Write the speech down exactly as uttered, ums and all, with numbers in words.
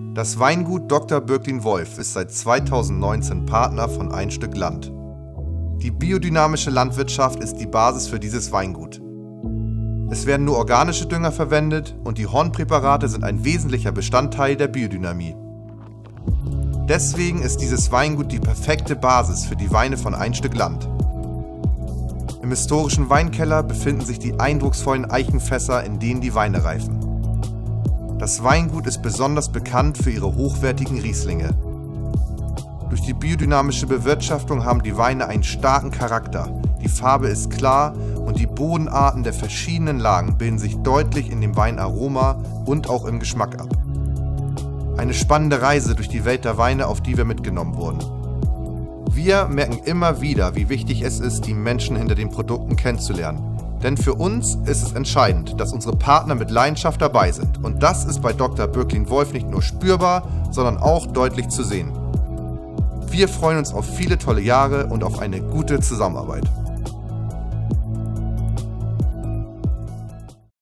Das Weingut Doktor Böcklin-Wolf ist seit zweitausendneunzehn Partner von Ein Stück Land. Die biodynamische Landwirtschaft ist die Basis für dieses Weingut. Es werden nur organische Dünger verwendet und die Hornpräparate sind ein wesentlicher Bestandteil der Biodynamie. Deswegen ist dieses Weingut die perfekte Basis für die Weine von Ein Stück Land. Im historischen Weinkeller befinden sich die eindrucksvollen Eichenfässer, in denen die Weine reifen. Das Weingut ist besonders bekannt für ihre hochwertigen Rieslinge. Durch die biodynamische Bewirtschaftung haben die Weine einen starken Charakter, die Farbe ist klar und die Bodenarten der verschiedenen Lagen bilden sich deutlich in dem Weinaroma und auch im Geschmack ab. Eine spannende Reise durch die Welt der Weine, auf die wir mitgenommen wurden. Wir merken immer wieder, wie wichtig es ist, die Menschen hinter den Produkten kennenzulernen. Denn für uns ist es entscheidend, dass unsere Partner mit Leidenschaft dabei sind. Und das ist bei Doktor Böcklin-Wolf nicht nur spürbar, sondern auch deutlich zu sehen. Wir freuen uns auf viele tolle Jahre und auf eine gute Zusammenarbeit.